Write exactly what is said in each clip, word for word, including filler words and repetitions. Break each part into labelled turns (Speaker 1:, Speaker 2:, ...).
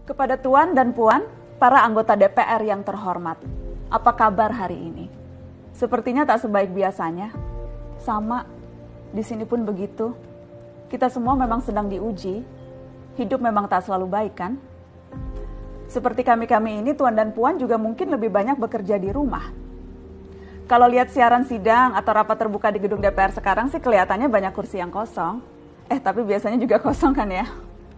Speaker 1: Kepada Tuan dan Puan, para anggota D P R yang terhormat, apa kabar hari ini? Sepertinya tak sebaik biasanya. Sama, di sini pun begitu. Kita semua memang sedang diuji. Hidup memang tak selalu baik, kan? Seperti kami-kami ini, Tuan dan Puan juga mungkin lebih banyak bekerja di rumah. Kalau lihat siaran sidang atau rapat terbuka di gedung D P R sekarang sih kelihatannya banyak kursi yang kosong. Eh, tapi biasanya juga kosong kan ya?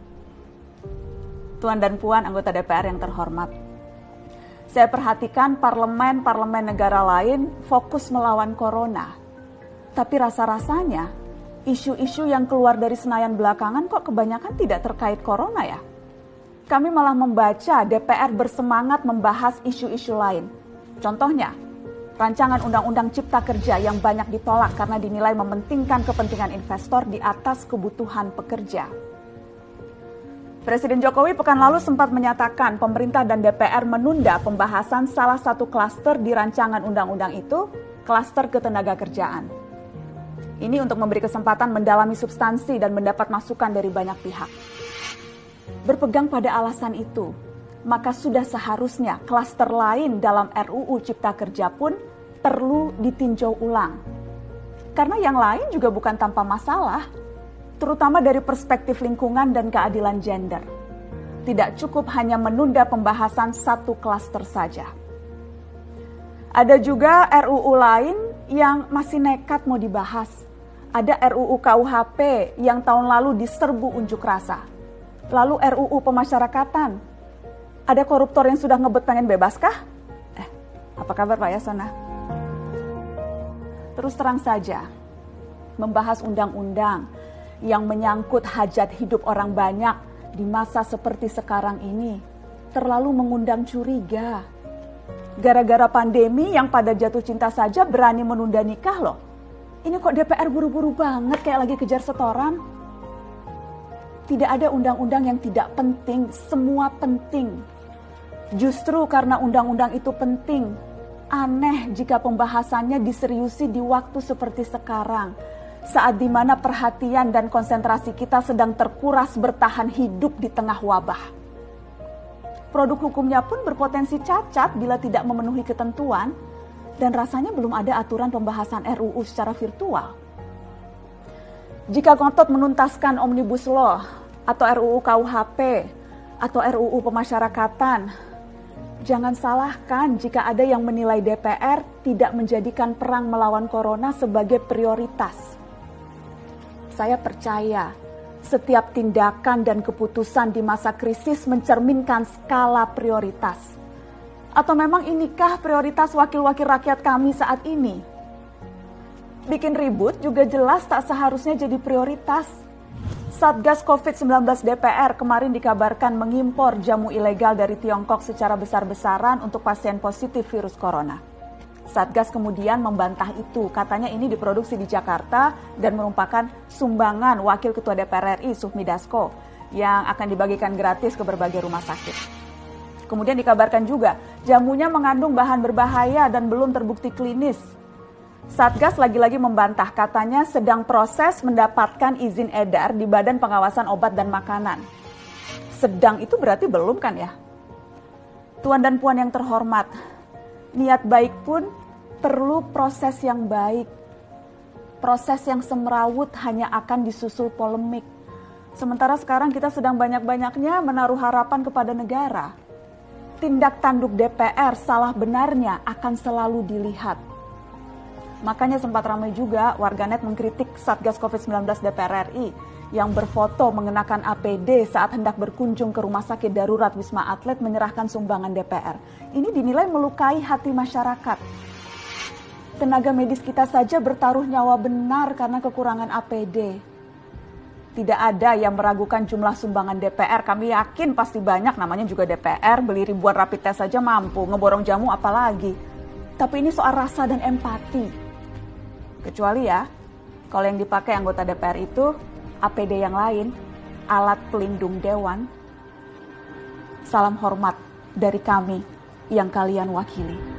Speaker 1: Tuan dan Puan anggota D P R yang terhormat. Saya perhatikan parlemen-parlemen negara lain fokus melawan corona. Tapi rasa-rasanya isu-isu yang keluar dari Senayan belakangan kok kebanyakan tidak terkait corona ya? Kami malah membaca D P R bersemangat membahas isu-isu lain. Contohnya, rancangan undang-undang cipta kerja yang banyak ditolak karena dinilai mementingkan kepentingan investor di atas kebutuhan pekerja. Presiden Jokowi pekan lalu sempat menyatakan pemerintah dan D P R menunda pembahasan salah satu klaster di rancangan undang-undang itu, klaster ketenagakerjaan. Ini untuk memberi kesempatan mendalami substansi dan mendapat masukan dari banyak pihak. Berpegang pada alasan itu, maka sudah seharusnya klaster lain dalam R U U Cipta Kerja pun perlu ditinjau ulang. Karena yang lain juga bukan tanpa masalah, terutama dari perspektif lingkungan dan keadilan gender. Tidak cukup hanya menunda pembahasan satu klaster saja. Ada juga R U U lain yang masih nekat mau dibahas. Ada R U U K U H P yang tahun lalu diserbu unjuk rasa. Lalu R U U pemasyarakatan. Ada koruptor yang sudah ngebet pengen bebas kah? Eh, apa kabar Pak Yasona? Terus terang saja, membahas undang-undang yang menyangkut hajat hidup orang banyak di masa seperti sekarang ini terlalu mengundang curiga. Gara-gara pandemi yang pada jatuh cinta saja berani menunda nikah loh. Ini kok D P R buru-buru banget kayak lagi kejar setoran? Tidak ada undang-undang yang tidak penting, semua penting. Justru karena undang-undang itu penting, aneh jika pembahasannya diseriusi di waktu seperti sekarang, saat dimana perhatian dan konsentrasi kita sedang terkuras bertahan hidup di tengah wabah. Produk hukumnya pun berpotensi cacat bila tidak memenuhi ketentuan, dan rasanya belum ada aturan pembahasan R U U secara virtual. Jika ngotot menuntaskan Omnibus Law atau R U U K U H P atau R U U pemasyarakatan, jangan salahkan jika ada yang menilai D P R tidak menjadikan perang melawan corona sebagai prioritas. Saya percaya setiap tindakan dan keputusan di masa krisis mencerminkan skala prioritas. Atau memang inikah prioritas wakil-wakil rakyat kami saat ini? Bikin ribut juga jelas tak seharusnya jadi prioritas. Satgas covid sembilan belas D P R kemarin dikabarkan mengimpor jamu ilegal dari Tiongkok secara besar-besaran untuk pasien positif virus corona. Satgas kemudian membantah itu, katanya ini diproduksi di Jakarta dan merupakan sumbangan Wakil Ketua D P R R I Sufmi Dasko yang akan dibagikan gratis ke berbagai rumah sakit. Kemudian dikabarkan juga jamunya mengandung bahan berbahaya dan belum terbukti klinis. Satgas lagi-lagi membantah, katanya sedang proses mendapatkan izin edar di Badan Pengawasan Obat dan Makanan. Sedang itu berarti belum kan ya? Tuan dan Puan yang terhormat, niat baik pun perlu proses yang baik. Proses yang semrawut hanya akan disusul polemik. Sementara sekarang kita sedang banyak-banyaknya menaruh harapan kepada negara. Tindak tanduk D P R salah benarnya akan selalu dilihat. Makanya sempat ramai juga warganet mengkritik Satgas covid sembilan belas D P R R I yang berfoto mengenakan A P D saat hendak berkunjung ke rumah sakit darurat Wisma Atlet menyerahkan sumbangan D P R. Ini dinilai melukai hati masyarakat. Tenaga medis kita saja bertaruh nyawa benar karena kekurangan A P D. Tidak ada yang meragukan jumlah sumbangan D P R. Kami yakin pasti banyak, namanya juga D P R, beli ribuan rapid test saja mampu, ngeborong jamu apalagi. Tapi ini soal rasa dan empati. Kecuali ya, kalau yang dipakai anggota D P R itu A P D yang lain, alat pelindung dewan. Salam hormat dari kami yang kalian wakili.